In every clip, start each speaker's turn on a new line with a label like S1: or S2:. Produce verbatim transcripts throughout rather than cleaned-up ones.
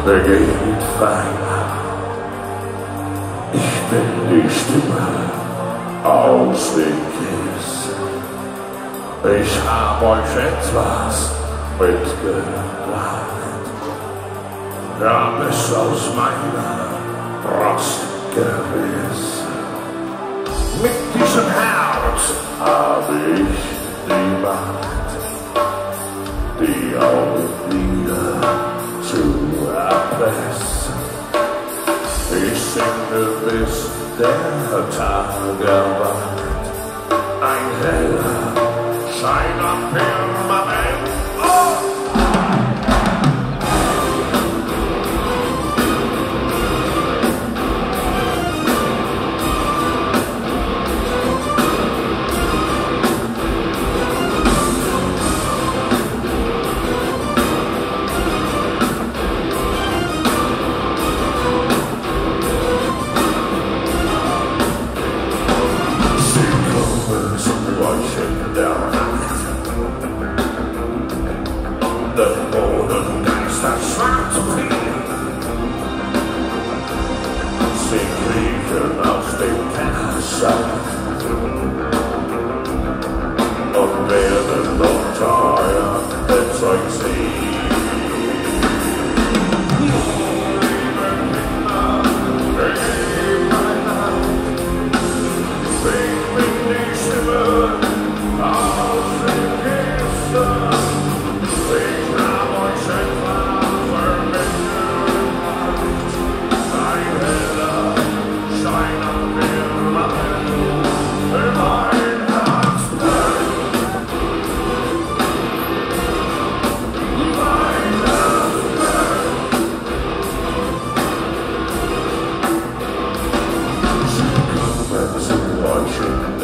S1: beginnt Feier. Ich bin die Stimme aus dem Kies. Ich hab euch etwas mitgebracht. Ja, bis aus meiner Rostgewiss. Mit diesem Herz hab ich die Macht, die Augenlider zu erpressen. Ich singe, bis der Tag erwacht. Ein heller Schein am Firmament. Oh! Der Bodengeist, das schwarze Vieh. Sie kriechen aus dem Kellerschacht und werden noch teuer, als euch sie.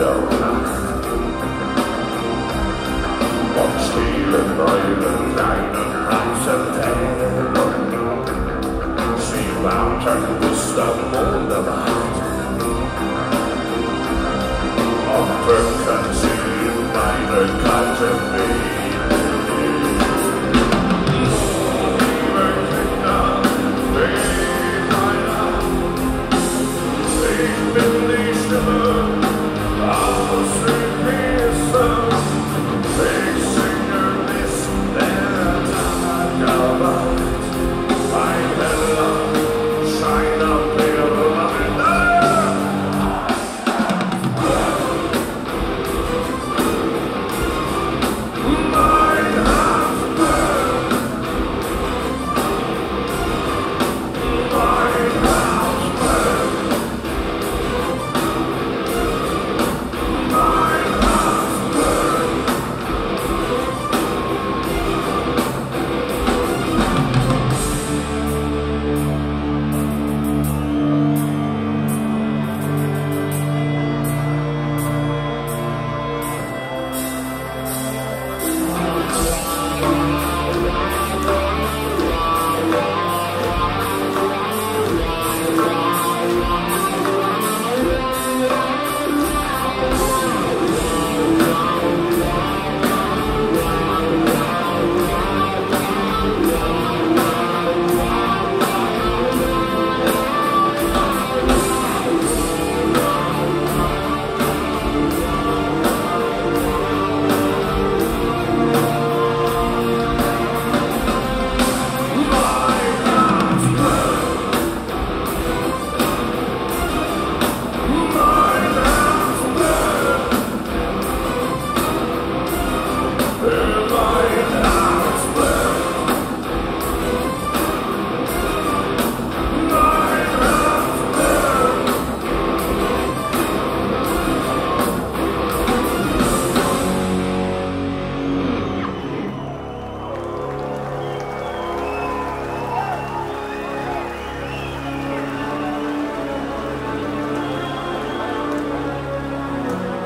S1: Und stehlen eure Leid.